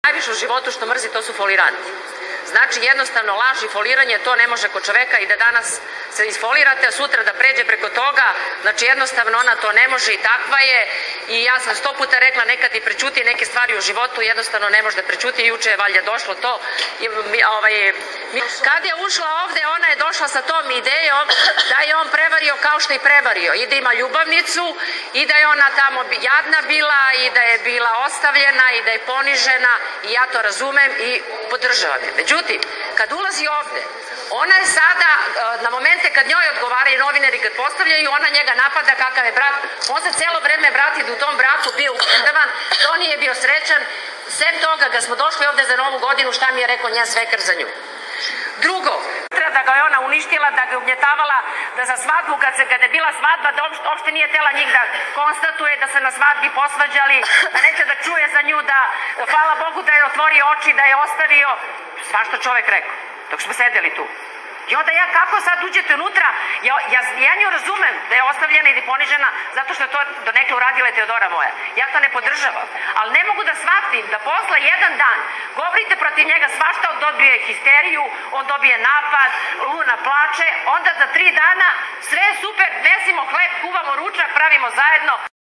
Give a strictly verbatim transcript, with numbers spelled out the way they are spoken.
Najviše u životu što mrzi to su foliranti. Znači jednostavno laž i foliranje to ne može kod čoveka i da danas se isfolirate, a sutra da pređe preko toga, znači jednostavno ona to ne može i takva je i ja sam sto puta rekla nekad i prećuti neke stvari u životu, jednostavno ne može da prećuti i juče je valjda došlo to. I, ovaj, kad je ušla ovde, ona je došla sa tom idejom da je on prevario kao što i prevario i da ima ljubavnicu i da je ona tamo jadna bila i da je bila ostavljena i da je ponižena i ja to razumem i podržavam je. Međutim, kad ulazi ovde, ona je sada, na momente kad njoj odgovaraju novinari, kad postavljaju, ona njega napada kakav je brak. On se celo vreme vrati da u tom braku bio upredavan, to nije bio srećan. Sem toga, kad smo došli ovde za Novu godinu, šta mi je rekao njen svekar za nju? Drugo, da ga je ona uništila, da ga ugnjetavala, da za svadbu, kad, se, kad je bila svadba, da uopšte nije tela njih da konstatuje da se na svadbi posvađali, da neće da čuje za nju, da hvala Bogu da je otvorio oči, da je ostavio. Svašta čovek rekao, dok smo sedeli tu. I onda ja, kako sad uđete unutra, ja, ja, ja nju razumem da je ostavljena i ponižena zato što je to do neke uradila Teodora moja. Ja to ne podržavam. Ali ne mogu da shvatim da posle jedan dan govorite protiv njega svašta, on dobije histeriju, on dobije napad, Luna plače, onda za tri dana sve super, mesimo hleb, kuvamo ručak, pravimo zajedno.